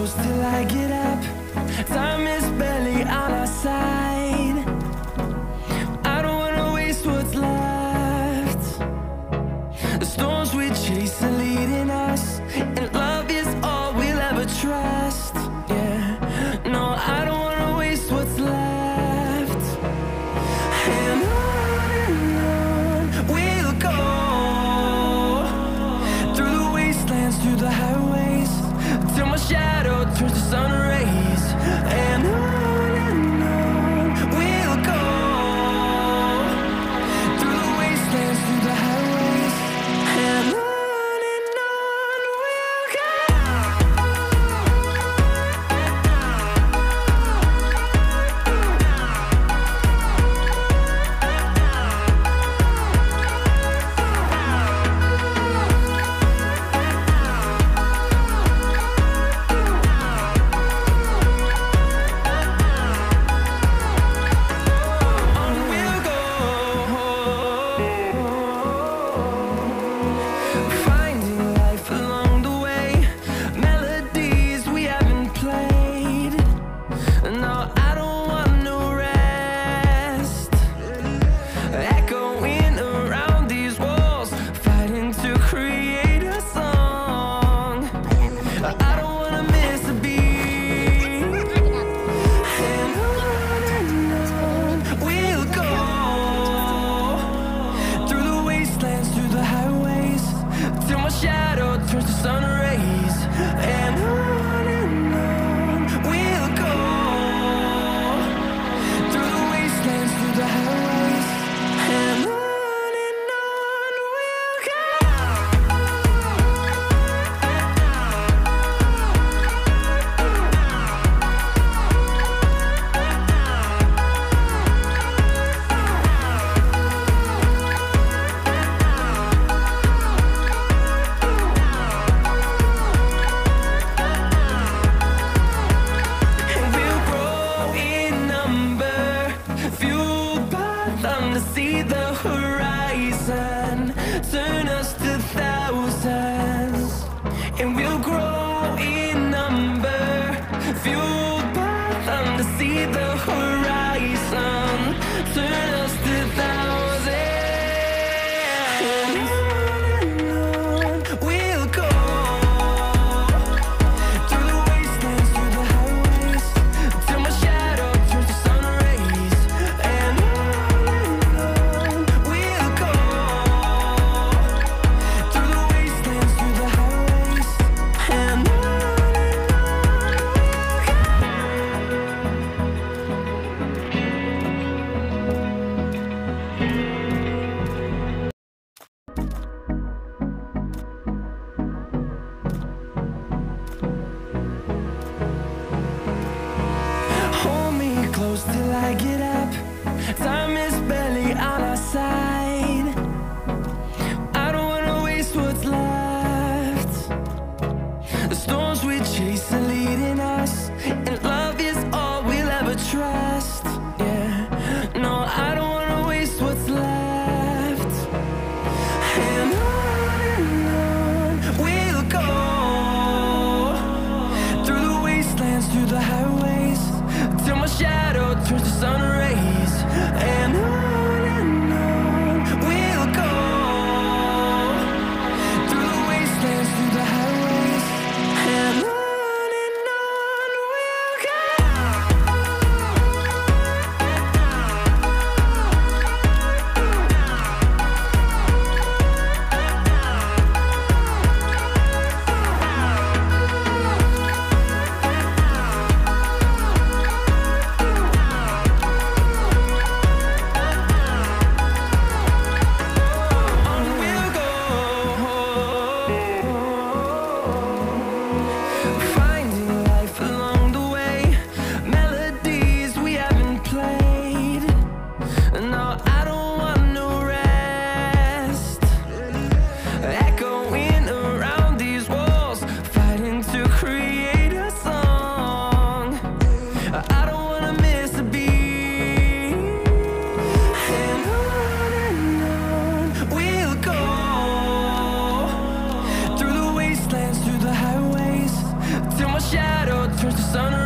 close till I get up. Time is barely on our side. I don't wanna waste what's left. The storms we chase are leading us, and love is all we'll ever trust. Yeah, no, I don't wanna waste what's left. And on we'll go, through the wastelands, through the highways, till my shadow turns to sun rays. And turns to sun